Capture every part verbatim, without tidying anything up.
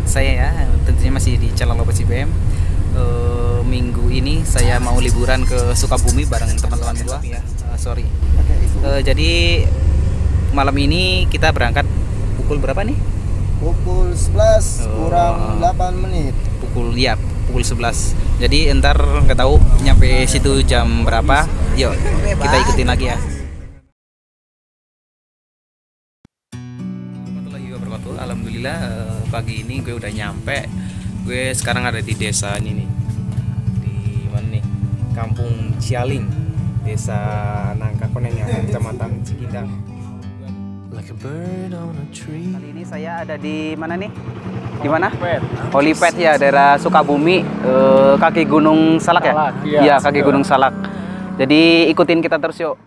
saya ya, tentunya masih di channel Lobos I B M. E, minggu ini saya mau liburan ke Sukabumi bareng teman-teman gua ya. E, sorry. E, jadi malam ini kita berangkat pukul berapa nih? Pukul sebelas kurang delapan menit. Pukul ya, pukul sebelas. Jadi entar nggak tahu nyampe situ jam berapa. Yuk, kita ikutin lagi ya. Alhamdulillah pagi ini gue udah nyampe. Gue sekarang ada di desa ini nih. Di mana nih? Kampung Cialing, Desa Nangka Koneng, Kecamatan Cikidang. Kali ini saya ada di mana nih? Di mana? Holipet ya, daerah Sukabumi, eh, kaki Gunung Salak ya? Iya, kaki Gunung Salak. Jadi ikutin kita terus yuk.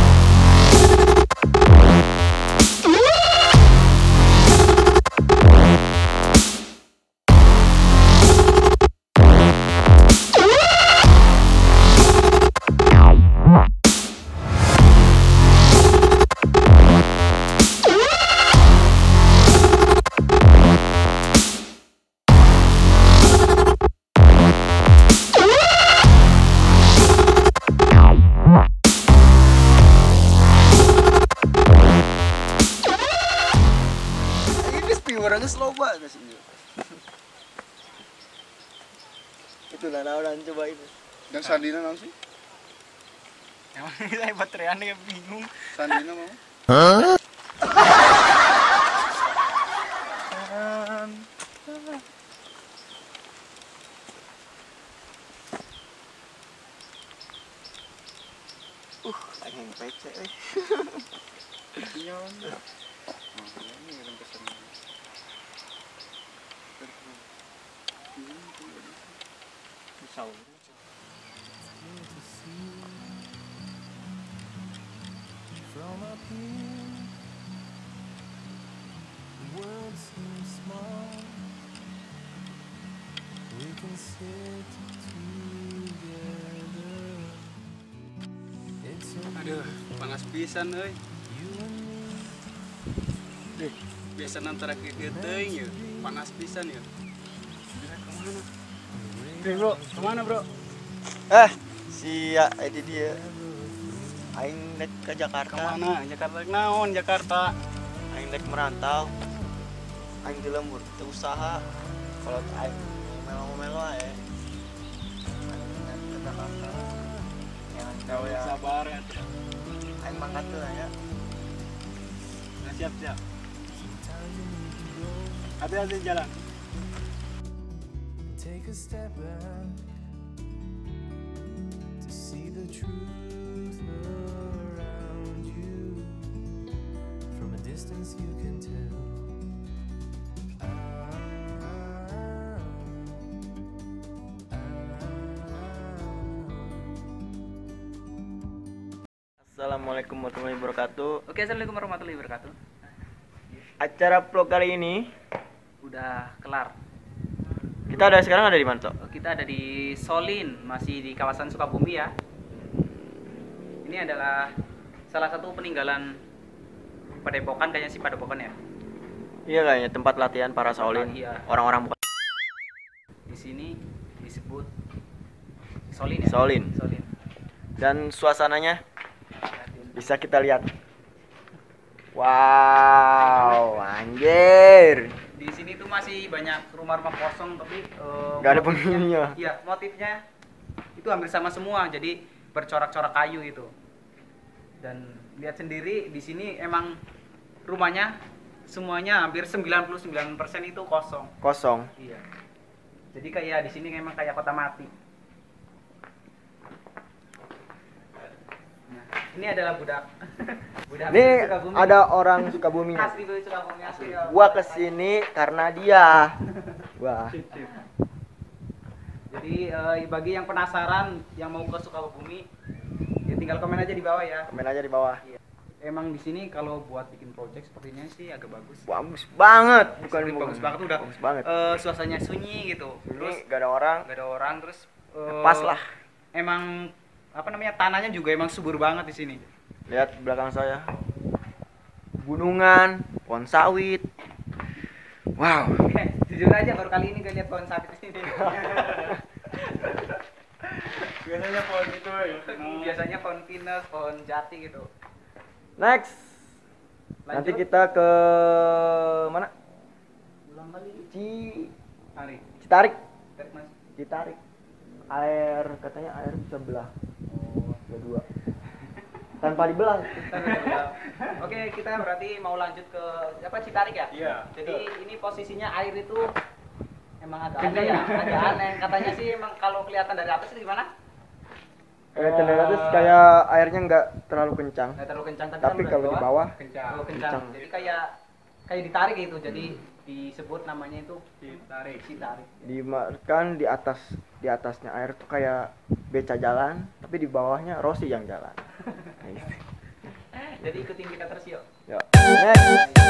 Orangnya slow banget sih. Itulah orang coba itu. Yang Sandina nang sih? Emang saya baterai kayak bingung. Sandina mau? Hah? Uh, pengen pece euy. Nyon. Ini orang kesan. Aduh, panas pisan euy. Deh, biasa antara kita teuing ya, panas pisan ya. Kemana? Oke bro, kemana bro? Eh, si ya, ini dia. Aing dek ke Jakarta. Kemana? Jakarta naon? Jakarta. Aing dek merantau. Aing di lembur, teu usaha. Kalau aing melo-melo ae. Aing dek ke Jakarta. Jangan tahu ya. Sabar ya. Aing mangkat tuh ya. Nah, siap siap. Hati-hati jalan. Take a step back to see the truth around you. From a distance you can tell. Assalamualaikum warahmatullahi wabarakatuh. Oke, assalamualaikum warahmatullahi wabarakatuh. Acara vlog kali ini Udah kelar. kita ada sekarang ada di mana, Tok? Kita ada di Solin, masih di kawasan Sukabumi ya. Ini adalah salah satu peninggalan Padepokan, kayaknya sih Padepokan ya. Iya kayaknya tempat latihan para Shaolin. Iya. Orang-orang bukan Di sini disebut Solin ya. Shaolin. Solin. Dan suasananya bisa kita lihat. Wow, anjir. Di sini tuh masih banyak rumah-rumah kosong tapi uh, Gak ada motifnya- penghuninya. Iya, motifnya itu hampir sama semua. Jadi bercorak-corak kayu itu. Dan lihat sendiri di sini emang rumahnya semuanya hampir sembilan puluh sembilan persen itu kosong. Kosong. Iya. Jadi kayak di sini memang kayak kota mati. Nah, ini adalah budak. budak Ini Sukabumi. ada orang Sukabumi. Asli tuh Sukabumi asli. ya. Gua kesini karena dia. Wah. Jadi eh, bagi yang penasaran yang mau ke Sukabumi, ya tinggal komen aja di bawah ya. Komen aja di bawah. Iya. Emang di sini kalau buat bikin project sepertinya sih agak bagus. Bagus banget. Bukan Bukan bagus banget udah. Bagus banget. Eh, suasananya sunyi gitu. Terus Ini gak ada orang. gak ada orang terus eh, Pas lah. Emang apa namanya tanahnya juga emang subur banget di sini. Lihat belakang saya. Gunungan, pohon sawit. Wow. Oke, Jujur aja baru kali ini gue lihat pohon sawit di sini. Biasanya pohon itu ya. Biasanya pohon pinus, pohon jati gitu. Next. Nanti Lanjut. kita ke mana? Ulang kali. Ci Tarik. Citarik. Tarik mas. Citarik. Air katanya air bisa belah. Oh. Ada dua. Tanpa dibelah. Oke, kita berarti mau lanjut ke apa Citarik ya? Iya. Jadi ini posisinya air itu emang agak aneh ya, agak aneh. Katanya sih emang kalau kelihatan dari atas itu gimana? Kayak dari atas kayak airnya nggak terlalu kencang. Nggak terlalu kencang, tapi, Tapi kalau di bawah Kencang. terlalu kencang. kencang. Jadi kayak kayak ditarik gitu. Jadi disebut namanya itu Ditarik. Citarik. dimakan di atas di atasnya air tuh kayak beca jalan, tapi di bawahnya Rossi yang jalan. Nah, gitu. Jadi ikutin kita terus yuk. Yuk. Next.